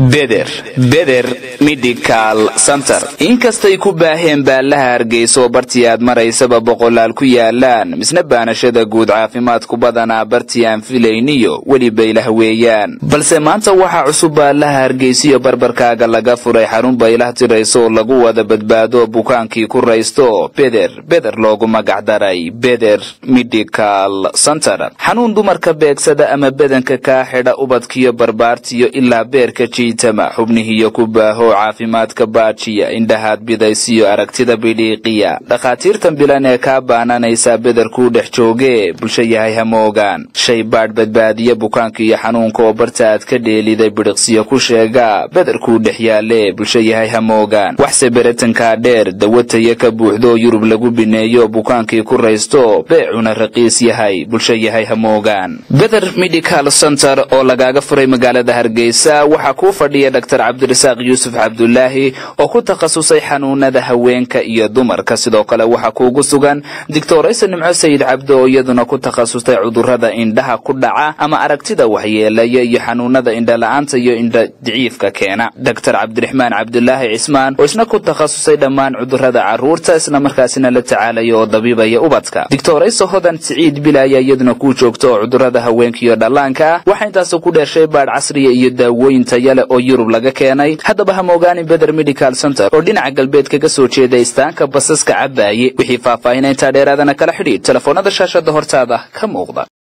Beder Medical Center inkastay ku baaheen baalaha Hargeysa bartii aad maraysaba boqolaal ku yaalaan misna baanashada guud caafimaadku badana bartii aan filayniyo wali baylah weeyaan balse maanta waxa cusub baalaha Hargeysa barbarkaaga laga furay xarun baylah tirayso lagu wada badbaado bukaankii ku raysto Beder loogu magac daray Beder Medical Center xanuun dumarka beegsada ama badanka ka xidha ubadkiyo barbaartiyo ilaa beerka jiitama xubnihiyo ku baaho caafimaadka baajiya indhahaad bidaysiyo aragtida bidhiiqiya dhaqaatiirtan bilan ee ka baananaysa Beder ku dhex jooge bulsho yahay hamoogan shay baad badbaadiya bukaanka iyo xanuunka oo bartaad ka dheeliday bidhiqsiyo ku sheega Beder ku dhex yaale bulsho yahay hamoogan waxse beratanka dheer dawataya ka buuxdo Yurub lagu bineeyo bukaankii ku raysto beecuna raqiis yahay bulsho yahay hamoogan Beder Medical Center oo lagaga furay magaalada Hargeysa waxa ku fadhiya Dr. Cabdirasaaq Yuusuf Cabdullaahi oo ku takhasusay xanuunada haweenka iyo dumarka sidoo kale waxa kuugu sugan Dr. Nimco Sayid Cabdo oo iyaduna ku takhasustay cudurrada indhaha ku dhaca ama aragtida waxyeelaya iyo xanuunada indha la'aanta iyo indha daciifka keena Dr. Cabdiraxmaan Cabdullaahi Cismaan oo isna ku takhasusay dhammaan cudurrada caruurta isla markaasina la tacaalayo oo dabiibaya ubadka Dr. Hodan Saciid Bilaaya iyaduna ku joogto cudurrada haweenka iyo dhallaanka waxa intaas ku dheeshay baad casriya iyo daawooyin tayale oo Yurub laga keenay haddaba hamoogaani Beder Medical Center oo dhinaca galbeed kaga soo jeeda istaanka basaska Cabaaye wixii faahfaahinta dheeraadana kala xidhiid telefoonada shaashada hortaada ka muuqda